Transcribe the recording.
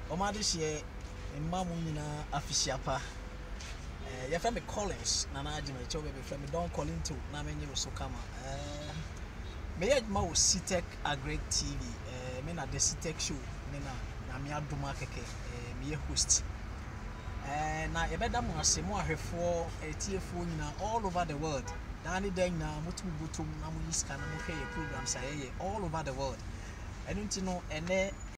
Omade share mamu nyina afisia pa. Your friend Collins, Nana Jimmy, Chobe, friend, don't call into Namenyo Sokama. May I mo CTEC a great TV, Mena the CTEC show, Nena, Namia Dumakeke, me host. Now, a better more Semo for a TF all over the world. Danny Dana, Mutum, Namu Iskana, programs all over the world. I don't know, and